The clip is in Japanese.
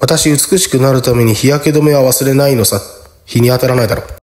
私美しくなるために日焼け止めは忘れないのさ。日に当たらないだろ。